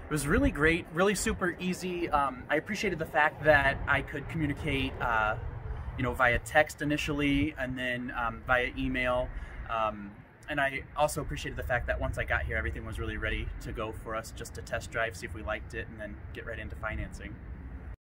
It was really great, really super easy. I appreciated the fact that I could communicate, via text initially, and then via email. And I also appreciated the fact that once I got here, everything was really ready to go for us just to test drive, see if we liked it, and then get right into financing.